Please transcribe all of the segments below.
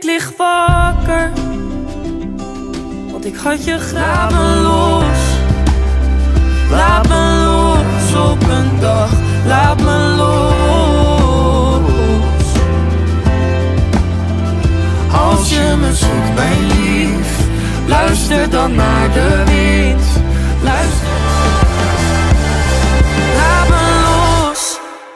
Ik lig wakker, want ik had je graag. Laat me los, laat me los op een dag. Laat me los. Als je me zoekt, mijn lief, luister dan naar de wind. Luister. Laat me los.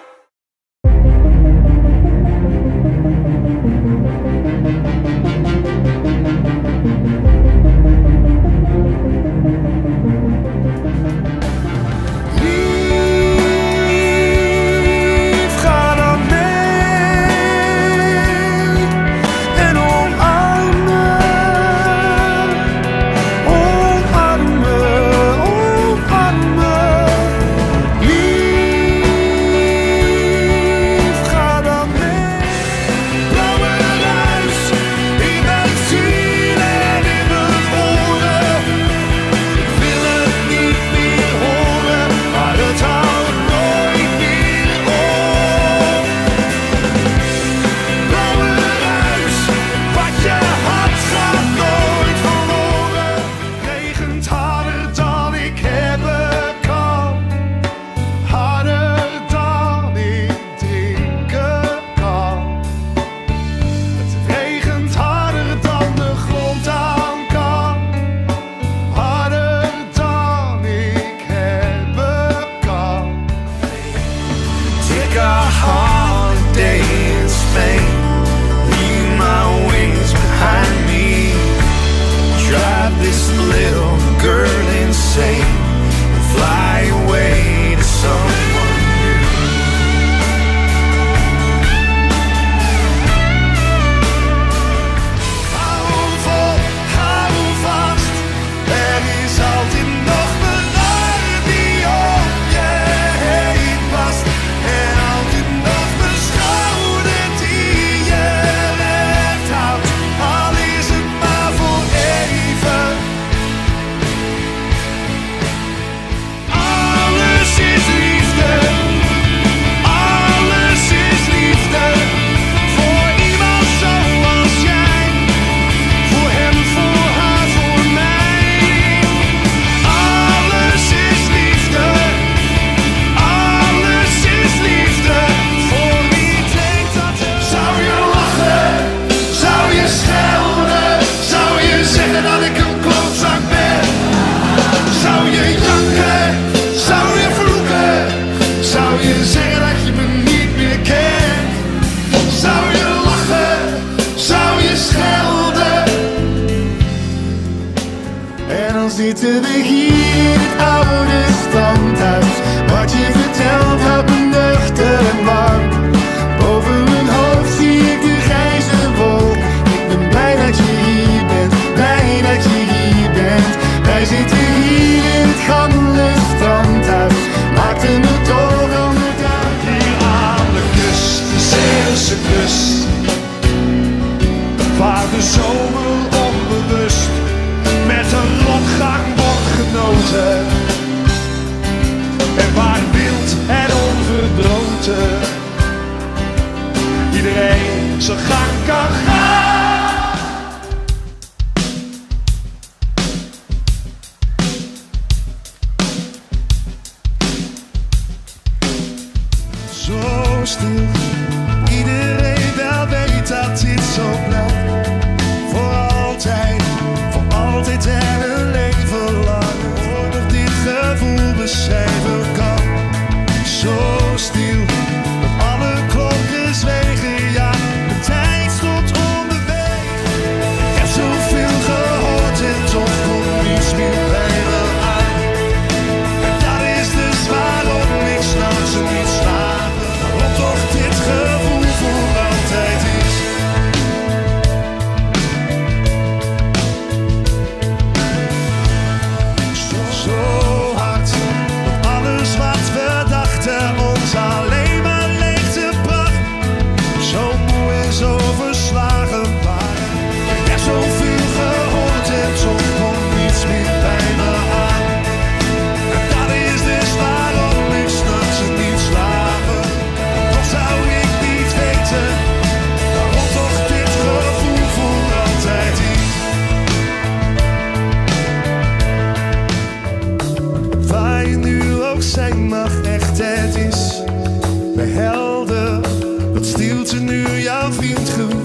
Zitten we hier in het oude standhuis. Wat je vertelt houdt me nuchter en warm. Boven mijn hoofd zie ik de grijze wolk. Ik ben blij dat je hier bent, blij dat je hier bent. Wij zitten hier in het gammele standhuis. Maakten het toch anders uit. Hier aan de kust, de Zeeuwse kust, waar de zomer onbewust met een rotgang wordt genoten. En waar wild en onverdroten iedereen zijn gang kan gaan. Zo stil, iedereen wel weet dat dit zo blijft. Voor altijd. Altijd en een leven lang, voordat dit gevoel beschrijven kan. Zo stil, dat alle klokken zwegen, ja, de tijd stond op. nu jouw vriend geworden.